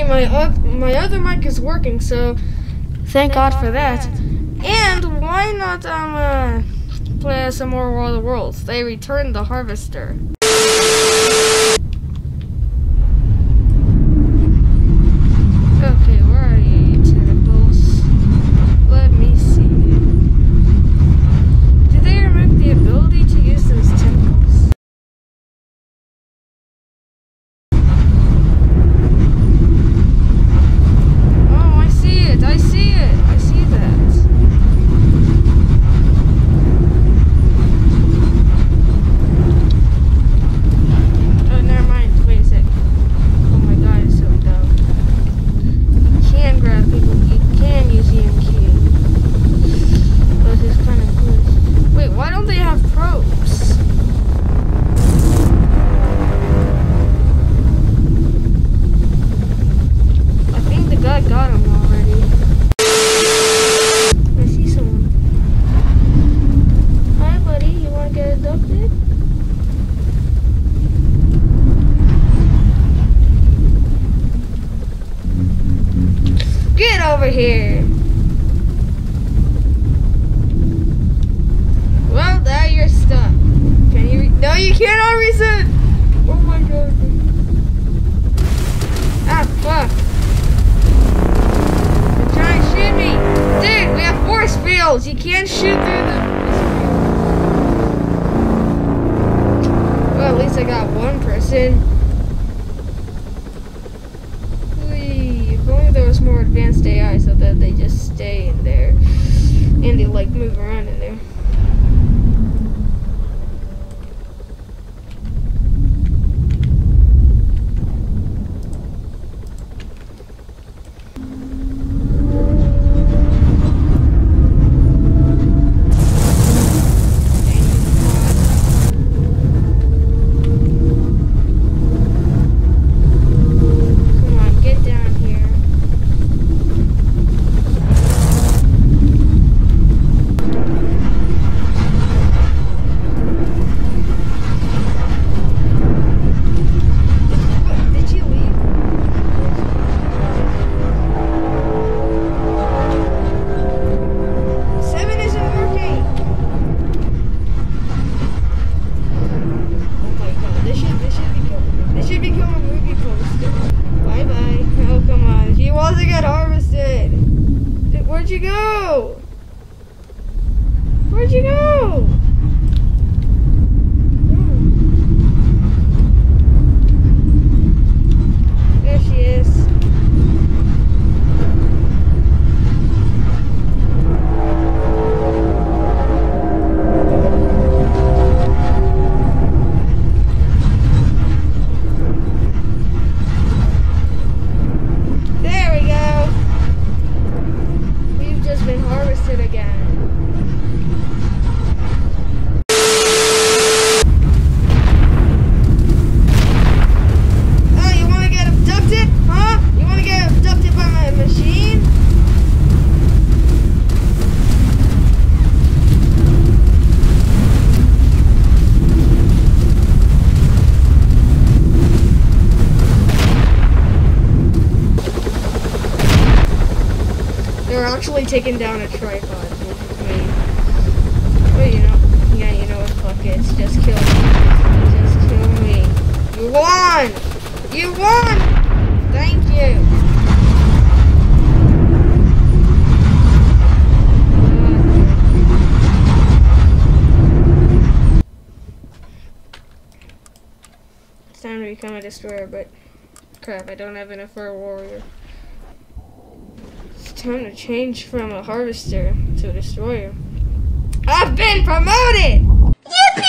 my other mic is working, so thank God for that. And why not play some more War of the Worlds? They returned the Harvester. Okay, where are you, tentacles? Let me see. Did they remove the ability to use those tentacles? Oh, I see it. I see it. I see that. Oh, never mind. Wait a sec. Oh my God, it's so dumb. You can grab people. You can use EMQ. But it's kind of glitched. Wait, why don't they have probes? I think the guy got him already. I see someone. Hi, buddy. You want to get abducted? Get over here. Well, now you're stuck. Can you? No, you cannot reset. Oh my God. Ah, fuck. They're trying to shoot me. Dude, we have force fields. You can't shoot through them. Well, at least I got one person. If only there was more advanced AI so that they just stay in there and they like move around in there. Where'd you go? Where'd you go? There she is. There we go. We've just been harvested again. Oh, you want to get abducted? Huh? You want to get abducted by my machine? They're actually taking down a tripod. But you know what, fuck it, just kill me. Just kill me. You won! You won! Thank you. It's time to become a destroyer, but crap, I don't have enough for a warrior. It's time to change from a harvester to a destroyer. I've been promoted! Yippee!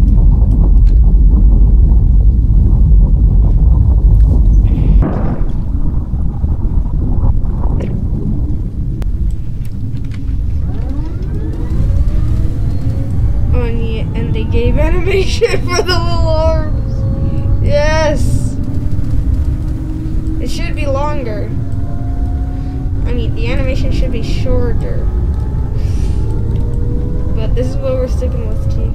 Oh, and they gave animation for the little arms. Yes! It should be longer. I mean, the animation should be shorter. But this is what we're sticking with, too.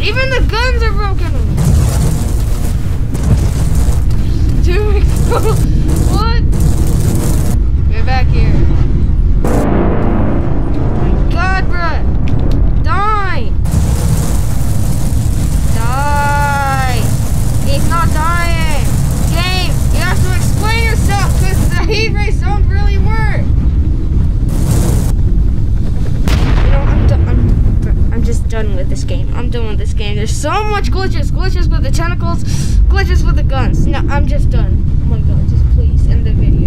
Even the guns are broken. Dude, what? Get back here. Oh my god, bruh. Die. Die. He's not dying. Game, you have to explain yourself because the heat rays don't really work. You know, I'm just done with this game. I'm done with this game. There's so much glitches. Glitches with the tentacles, glitches with the guns. No, I'm just done. Oh my god, just please end the video.